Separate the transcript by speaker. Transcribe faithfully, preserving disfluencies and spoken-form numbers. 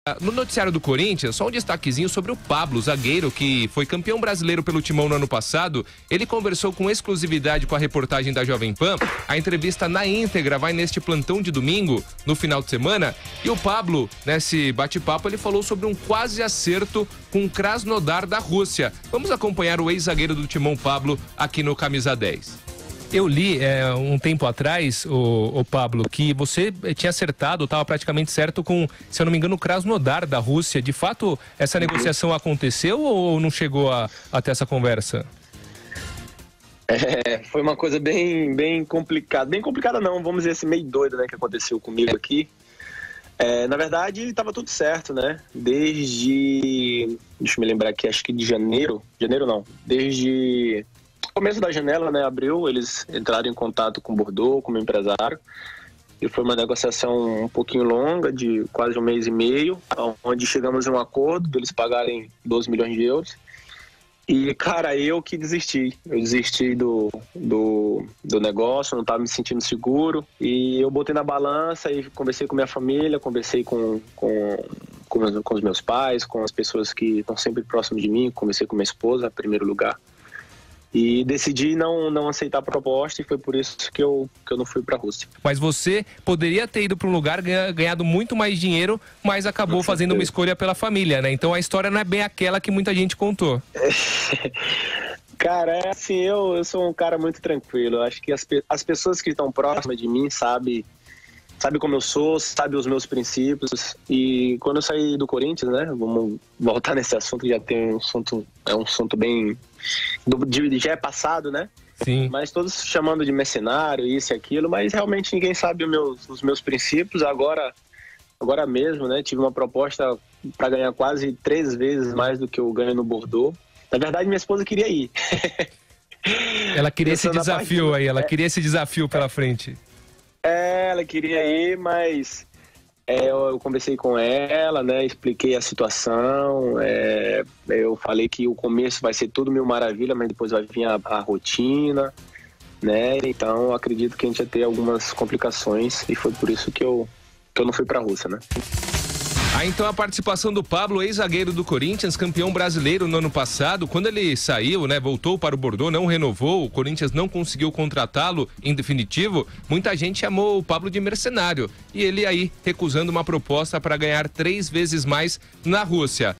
Speaker 1: No noticiário do Corinthians, só um destaquezinho sobre o Pablo, zagueiro que foi campeão brasileiro pelo Timão no ano passado. Ele conversou com exclusividade com a reportagem da Jovem Pan. A entrevista na íntegra vai neste plantão de domingo, no final de semana. E o Pablo, nesse bate-papo, ele falou sobre um quase acerto com o Krasnodar da Rússia. Vamos acompanhar o ex-zagueiro do Timão, Pablo, aqui no Camisa dez. Eu li é, um tempo atrás, o, o Pablo, que você tinha acertado, estava praticamente certo com, se eu não me engano, o Krasnodar da Rússia. De fato, essa negociação aconteceu ou não chegou a, a ter essa conversa?
Speaker 2: É, foi uma coisa bem, bem complicada. Bem complicada não, vamos dizer assim, meio doida, né, que aconteceu comigo aqui. É, na verdade, estava tudo certo, né? Desde, deixa eu me lembrar aqui, acho que de janeiro, janeiro não, desde... começo da janela, né, abriu, eles entraram em contato com o Bordeaux, como empresário, e foi uma negociação um pouquinho longa, de quase um mês e meio, onde chegamos a um acordo deles pagarem doze milhões de euros. E, cara, eu que desisti, eu desisti do, do, do negócio, não estava me sentindo seguro, e eu botei na balança e conversei com minha família, conversei com, com, com, com os meus pais, com as pessoas que estão sempre próximas de mim, conversei com minha esposa, em primeiro lugar. E decidi não, não aceitar a proposta e foi por isso que eu, que eu não fui para a Rússia.
Speaker 1: Mas você poderia ter ido para um lugar, ganha, ganhado muito mais dinheiro, mas acabou não fazendo uma escolha pela família, né? Então a história não é bem aquela que muita gente contou.
Speaker 2: Cara, é assim, eu, eu sou um cara muito tranquilo. Eu acho que as, as pessoas que estão próximas de mim sabem sabe como eu sou, sabe os meus princípios. E quando eu saí do Corinthians, né, vamos voltar nesse assunto, já tem um assunto, é um assunto bem, do, de, já é passado, né?
Speaker 1: Sim.
Speaker 2: Mas todos chamando de mercenário, isso e aquilo, mas realmente ninguém sabe os meus, os meus princípios. Agora, agora mesmo, né, tive uma proposta para ganhar quase três vezes mais do que eu ganho no Bordeaux. Na verdade, minha esposa queria ir.
Speaker 1: Ela queria esse desafio parte... aí, ela é... queria esse desafio pela frente.
Speaker 2: É, ela queria ir, mas é, eu, eu conversei com ela, né, expliquei a situação, é, eu falei que o começo vai ser tudo mil maravilha, mas depois vai vir a, a rotina, né, então eu acredito que a gente ia ter algumas complicações e foi por isso que eu, que eu não fui para a Rússia, né.
Speaker 1: Ah, então a participação do Pablo, ex-zagueiro do Corinthians, campeão brasileiro no ano passado, quando ele saiu, né, voltou para o Bordeaux, não renovou, o Corinthians não conseguiu contratá-lo em definitivo, muita gente chamou o Pablo de mercenário, e ele aí recusando uma proposta para ganhar três vezes mais na Rússia.